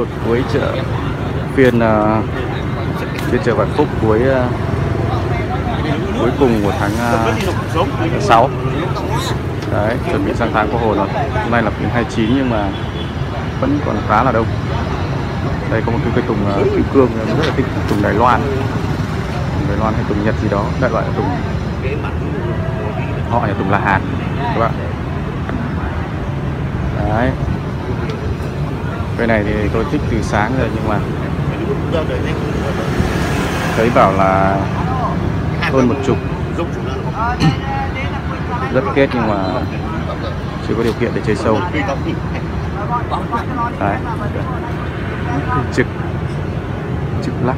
vực cuối chợ phiên chợ Vạn Phúc cuối cùng của tháng 6. Đấy, chuẩn bị sang tháng có hồn rồi. Hôm nay là phiên 29 nhưng mà vẫn còn khá là đông. Đây có một cái cây tùng kim cương, rất là thích tùng Đài Loan. Tùng Đài Loan hay tùng Nhật gì đó, đại loại là tùng họ là tùng La Hán các bạn. Đấy, cây này thì tôi thích từ sáng rồi nhưng mà thấy bảo là hơn 10, rất kết nhưng mà chưa có điều kiện để chơi sâu. Đấy, trực lắc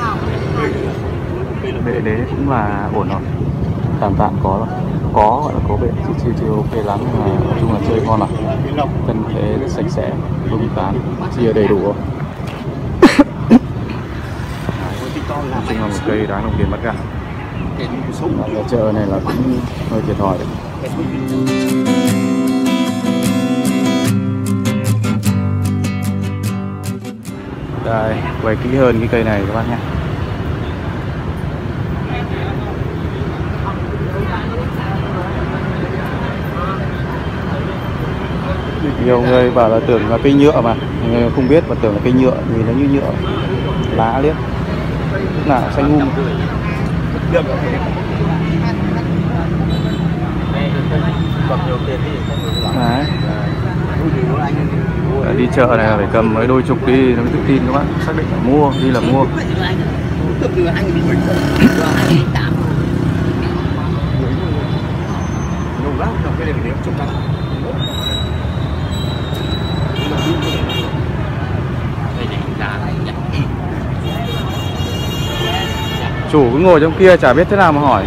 bệ đế cũng là ổn rồi, tạm có rồi, gọi là có bệ chứ chưa ok lắm, nhưng mà nói chung là chơi ngon rồi, thân thế rất sạch sẽ, vững tán, chia đầy đủ rồi. Nói chung là một cây đáng đồng tiền mất cả. Ở chợ này là cũng hơi thiệt thòi đấy. Đây, quay kỹ hơn cái cây này các bác nhé. Nhiều người bảo là tưởng là cây nhựa mà, người không biết và tưởng là cây nhựa, nhìn nó như nhựa, lá liếc, lúc nào xanh Đấy. Đi chợ này là phải cầm mấy đôi chục đi nó mới tự tin các bác, xác định là mua, đi là mua. Chủ cứ ngồi trong kia chả biết thế nào mà hỏi.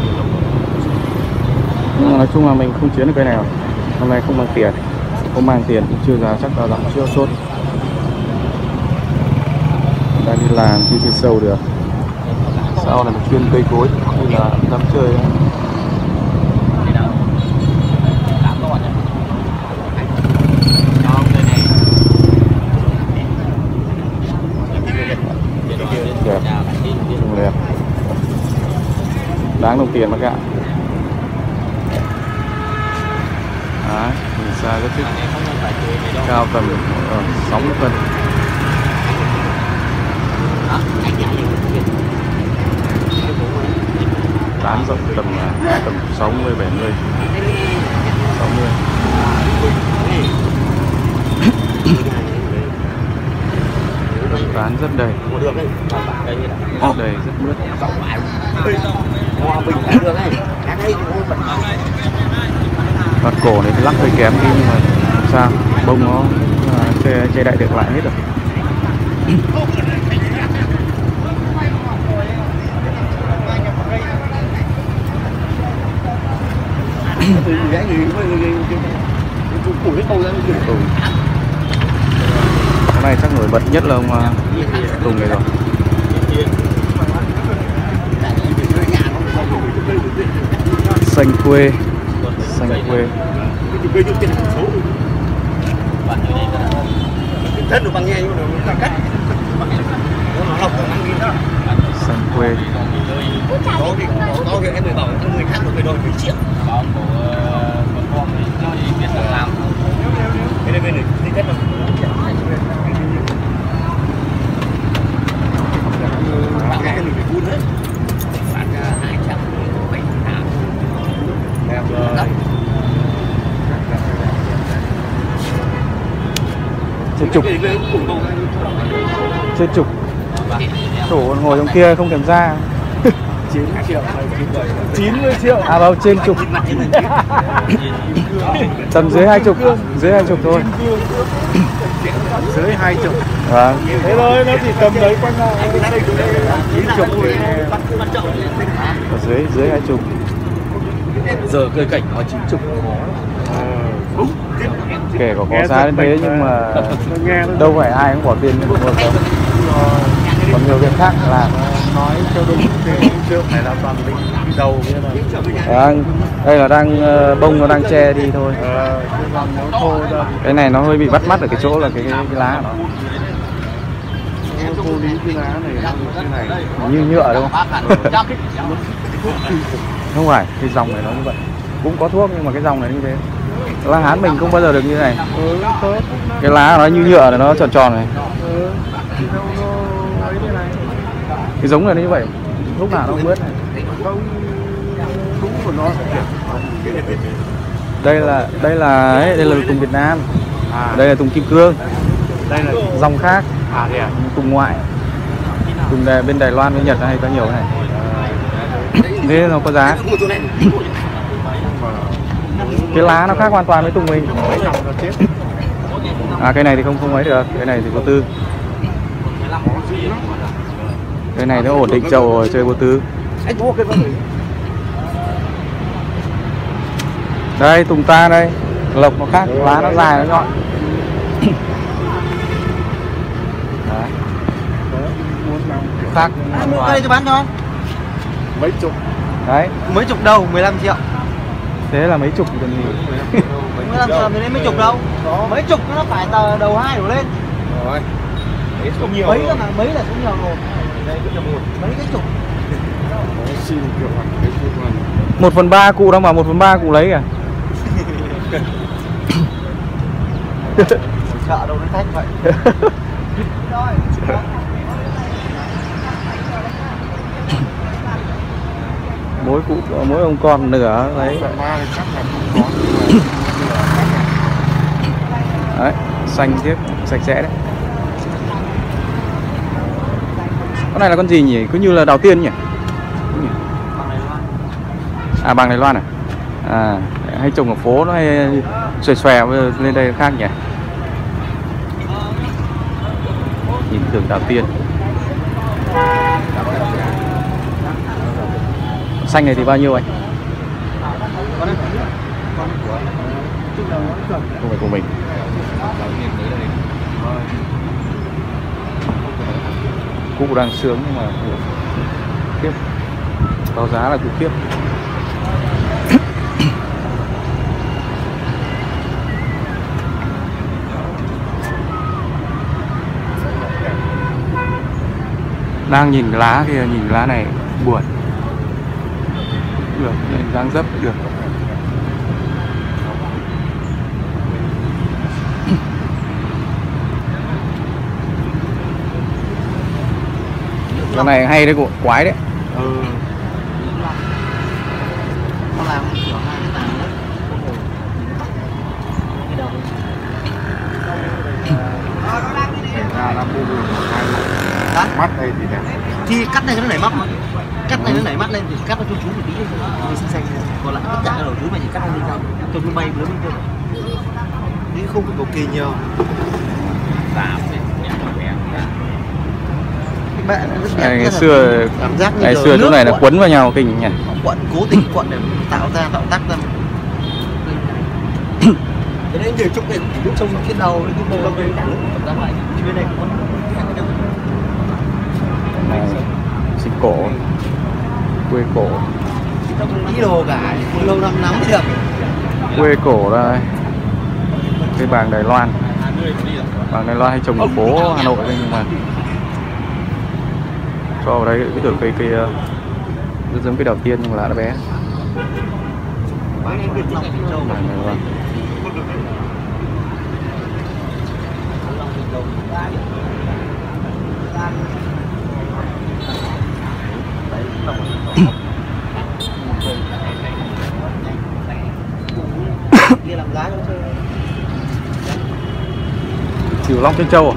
Nhưng mà nói chung là mình không chiến được cái này rồi. Hôm nay không mang tiền, không mang tiền cũng chưa ra chắc là lắm, chưa chốt. Đang đi làm đi chơi sâu được. Sau là một chuyên cây cối hay là dám chơi. Đẹp. Đáng đồng tiền mà cả. Đấy, nhìn xa rất thích. Cao tầm 60 phân. Tán rộng tầm 60 70. 60. Tán rất đầy. Đầy rất mướt. Đoạn cổ này thì lắc hơi kém đi nhưng mà sao bông nó che đại được lại hết rồi. Cái này chắc nổi bật nhất là ông Tùng này rồi. Xanh quê. Xanh quê. Xanh quê. Trên trục. Chủ ngồi trong kia không thèm ra. 90 triệu. À vào trên trục. Tầm dưới 20, dưới 20 thôi. Dưới 20. Vâng. Thế thôi, nó chỉ tầm đấy quanh nào. 90 thì ở dưới 20. Giờ cây cảnh nó 90 khó. Kể có giá đến thế nhưng mà đâu phải ai cũng bỏ tiền mua đâu. Còn nhiều việc khác là nói cho đúng thì chưa phải là toàn định đầu kia là. Đây là đang bông nó đang che đi thôi. Cái này nó hơi bị bắt mắt ở cái chỗ là cái lá của nó. Vô lý cái lá này nó như thế này. Như nhựa đúng không? Không phải, cái dòng này nó như vậy. Cũng có thuốc nhưng mà cái dòng này như thế. Lá Hán mình không bao giờ được như thế này. Cái lá nó như nhựa này, nó tròn tròn này. Cái giống này nó như vậy. Lúc nào nó cũng bớt này. Đúng của nó. Đây là tùng Việt Nam. Đây là tùng kim cương. Đây là dòng khác. thế à? Tùng ngoại. Tùng bên Đài Loan với Nhật hay có nhiều cái này. Thế nó có giá. Cái lá nó khác hoàn toàn với tùng mình. Cái này thì không ấy được. Cái này thì vô tư. Cái này nó ổn định trầu rồi, chơi vô tư. Đây tùng ta đây. Lộc nó khác, lá nó dài nó nhọn. Đấy. Khác. Mua cây cho bán cho. Mấy chục. Đấy. Mấy chục đâu, 15 triệu. Thế là mấy chục thì cần gì? 15 triệu thì đến mấy chục đâu. Mấy chục nó phải tờ đầu 2 đổ lên. Rồi. Mấy chục nhiều. Mấy là mấy là số nhiều rồi. Đây cũng là mấy cái chục. Xin kiểu hoặc cái chục 1/3 cụ đâu mà 1/3 cụ lấy kìa. Chợ đâu nó thách vậy. Mỗi ông con nửa đấy. Đấy, xanh tiếp, sạch sẽ đấy. Con này là con gì nhỉ? Cứ như là đào tiên nhỉ? Bằng Đài Loan à? Hay trồng ở phố nó hay xòe xòe lên đây khác nhỉ? Nhìn tưởng đào tiên. Xanh này thì bao nhiêu anh? Không phải của mình. Cụ đang sướng nhưng mà tiếp báo giá là cụ tiếp. Đang nhìn cái lá kia, nhìn lá này buồn. Được, dáng dấp được. Cái này hay đấy, quái đấy. Nó làm kiểu hai cái tàn đấy. mắt đây thì đẹp. Thì cắt này nó nảy mắt mà. Cắt này nó nảy mắt lên thì cắt nó cho chú một tí thì xanh xanh. Còn lại tất cả các đầu chú mày chỉ cắt lên sao? Cho nó bay lớn lên. Đi không có cầu kỳ nhiều. Ngày xưa cảm giác ngày xưa chỗ này là quấn vào nhau kinh nhỉ. Quận cố tình quận để tạo tác ra. Thế nên nhiều chút này lúc trông trên đầu cái bầu lên cả lúc cảm giác lại bên này cũng xích cổ, quê cổ. ý đồ cả lâu năm nắm thì được. Quê cổ đây. Cái bàng Đài Loan. Bàng Đài Loan hay trồng ở phố Hà Nội đây nhưng mà cho vào đây cái tưởng cây rất giống cái đào tiên nhưng mà lá nó bé. Bàng Đài Loan. Cửu Long Chân Châu à?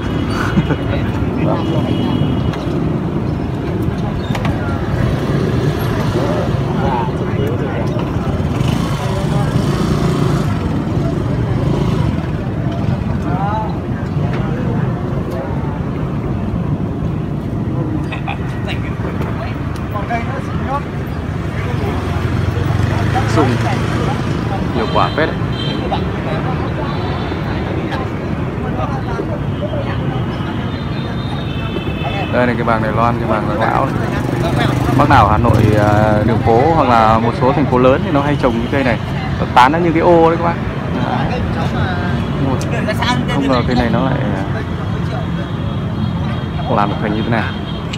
Sùng nhiều quả phết đấy. Đây là cái bàng Đài Loan, cái bàng lão này. Bác nào Hà Nội đường phố hoặc là một số thành phố lớn thì nó hay trồng những cây này, nó tán nó như cái ô đấy các bác. Không ngờ cây này nó lại làm được thành như thế này.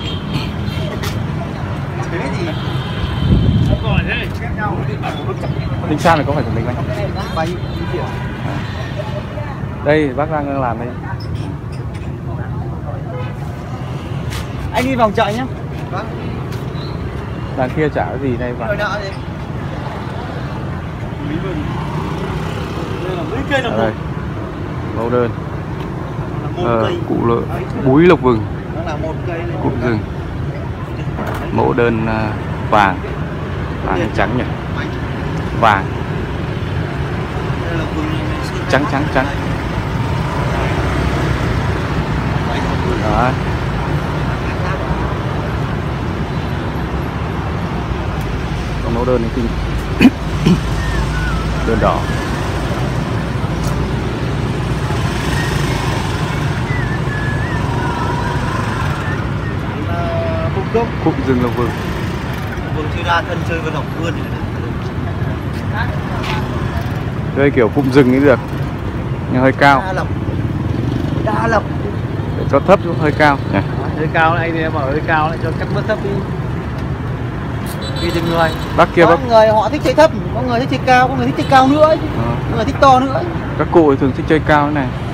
Linh San này có phải thẩm định anh? Đây bác đang làm đây. Anh đi vòng chợ nhá. Đằng kia trả cái gì đây vào? Đây, mẫu đơn. Cụ lợi búi lộc vừng, cụm rừng. Mẫu đơn vàng, vàng hay trắng nhỉ? Vàng, trắng. Đó. Còn mẫu đơn này kinh. Đơn đỏ. Cụm rừng lộc vừng. Vâng chưa ra thân chơi với Ngọc Vươn. Đây kiểu cụm rừng ấy được, nhưng hơi cao. Đa lộc. Để cho thấp cũng hơi cao nhỉ. Hơi cao này, anh em bảo hơi cao lại cho cắt bớt thấp đi. Vì từng người. Bác kia có bác. người họ thích chơi thấp, có người thích chơi cao, có người thích chơi cao nữa, có người thích to nữa. Các cụ thì thường thích chơi cao thế này.